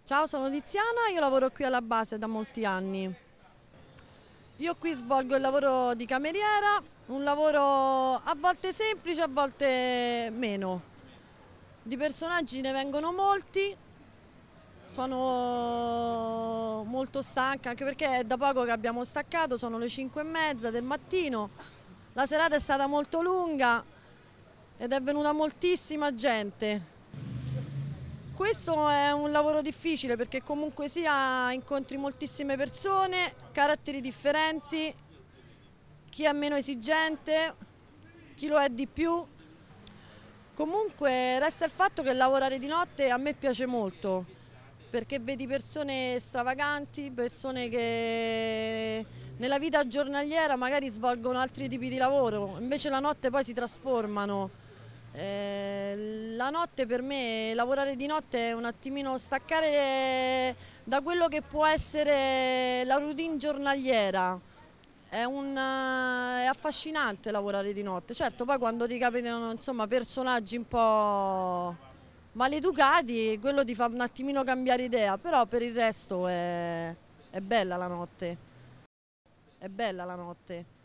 Ciao, sono Tiziana, io lavoro qui alla base da molti anni. Io qui svolgo il lavoro di cameriera, un lavoro a volte semplice, a volte meno. Di personaggi ne vengono molti, sono molto stanca anche perché è da poco che abbiamo staccato, sono le 5:30 del mattino. La serata è stata molto lunga ed è venuta moltissima gente. Questo è un lavoro difficile perché comunque sia incontri moltissime persone, caratteri differenti, chi è meno esigente, chi lo è di più. Comunque resta il fatto che lavorare di notte a me piace molto perché vedi persone stravaganti, persone che nella vita giornaliera magari svolgono altri tipi di lavoro, invece la notte poi si trasformano. La notte per me, lavorare di notte è un attimino staccare da quello che può essere la routine giornaliera. È affascinante lavorare di notte. Certo, poi quando ti capitano insomma, personaggi un po' maleducati, quello ti fa un attimino cambiare idea, però per il resto è bella la notte. È bella la notte.